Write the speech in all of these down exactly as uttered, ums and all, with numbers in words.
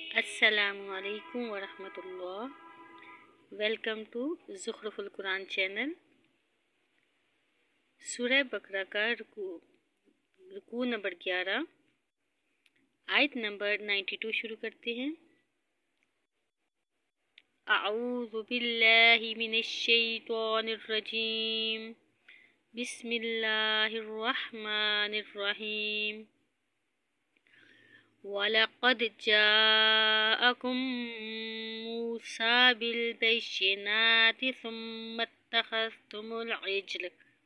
السلام علیکم ورحمۃ اللہ. ویلکم ٹو زخرف القرآن چینل. سورہ بقرہ کا رکوع رکوع نمبر گیارہ، آیت نمبر نائنٹی ٹو شروع کرتے ہیں. اعوذ باللہ من الشیطان الرجیم، بسم اللہ الرحمن الرحیم. وَلَقَدْ جَاءَكُم مُوسَىٰ بِالْبَيِّنَاتِ ثُمَّ اتَّخَذْتُمُ الْعِجْلَ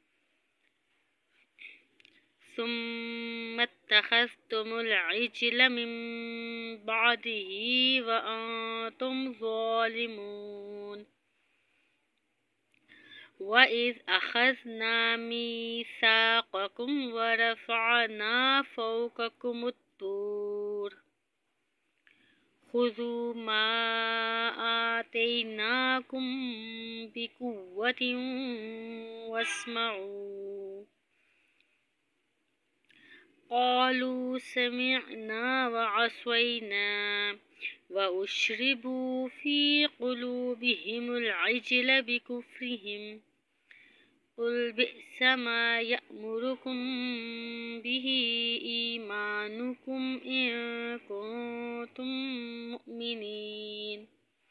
ثُمَّ اتَّخَذْتُمُ الْعِجْلَ مِن بَعْدِهِ وَأَنتُمْ ظَالِمُونَ. وَإِذْ أَخَذْنَا مِيثَاقَكُمْ وَرَفَعْنَا فَوْقَكُمُ الطُّورَ خُذُوا مَا آتَيْنَاكُمْ بِقُوَّةٍ وَاسْمَعُوا. قَالُوا سَمِعْنَا وَعَصَيْنَا وَأُشْرِبُوا فِي قُلُوبِهِمُ الْعِجْلَ بِكُفْرِهِمْ. قُلْ بِئْسَ مَا يَأْمُرُكُم بِهِ إِيمَانُكُمْ إِن كُنتُم مُّؤْمِنِينَ.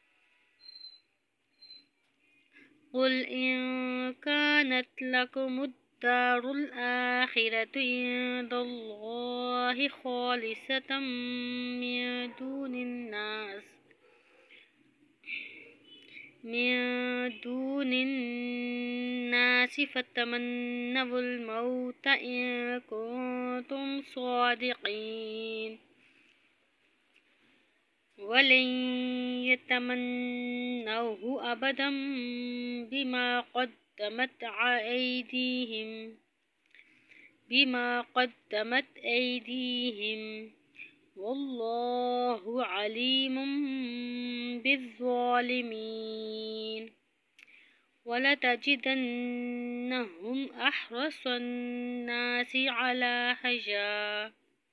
قُلْ إِن كَانَتْ لَكُمُ الدَّارُ الْآخِرَةُ عِندَ اللَّهِ خَالِصَةً مِّن دُونِ النَّاسِ مِن دُونِ النَّاسِ فَتَمَنَّوُا الْمَوْتَ إِن كُنتُمْ صَادِقِينَ. وَلَن يَتَمَنَّوْهُ أَبَدًا بِمَا قَدَّمَتْ أَيْدِيهِمْ بِمَا قَدَّمَتْ أَيْدِيهِمْ وَاللَّهُ عَلِيمٌ بِالظَّالِمِينَ. وَلَتَجِدَنَّهُمْ أَحْرَصَ النَّاسِ عَلَىٰ حَيَاةٍ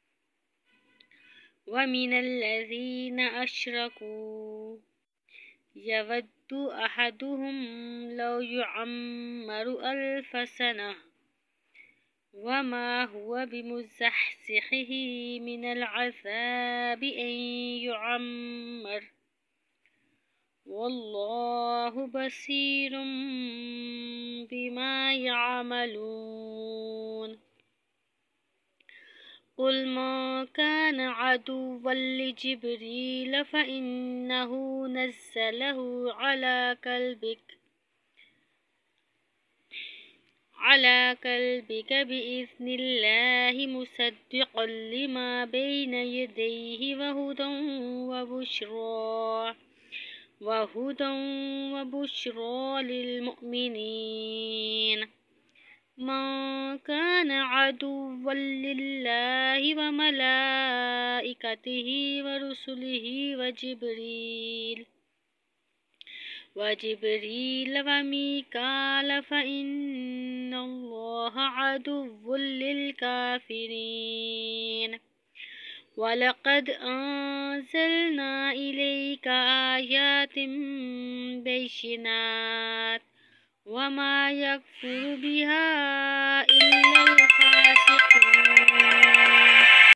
وَمِنَ الَّذِينَ أَشْرَكُوا يَوَدُّ أَحَدُهُمْ لَوْ يُعَمَّرُ أَلْفَ سَنَةٍ وَمَا هُوَ بِمُزَحْزِحِهِ مِنَ الْعَذَابِ أَن يُعَمَّرَ وَاللَّهُ بَصِيرٌ بِمَا يَعْمَلُونَ. قُلْ مَن كَانَ عَدُوًّا لِجِبْرِيلَ فَإِنَّهُ نَزَّلَهُ عَلَىٰ قَلْبِكَ عَلَىٰ قَلْبِكَ بِإِذْنِ اللَّهِ مُصَدِّقًا لِمَا بَيْنَ يَدَيْهِ وَهُدًى وَبُشْرَىٰ وَهُدًى وَبُشْرَىٰ لِلْمُؤْمِنِينَ. مَن كَانَ عَدُوًّا لِلَّهِ وَمَلَائِكَتِهِ وَرُسُلِهِ وَجِبْرِيلَ وَجِبْرِيلَ وَمِيكَالَ فَإِنَّ اللَّهَ عَدُوٌّ لِلْكَافِرِينَ. وَلَقَدْ أَنزَلْنَا إِلَيْكَ آيَاتٍ بَيِّنَاتٍ وَمَا يَكْفُرُ بِهَا إِلَّا